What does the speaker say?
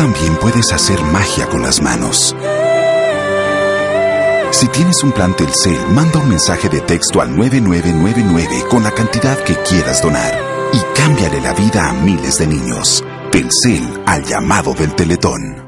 también puedes hacer magia con las manos. Si tienes un plan Telcel, manda un mensaje de texto al 9999 con la cantidad que quieras donar y cámbiale la vida a miles de niños. Telcel, al llamado del Teletón.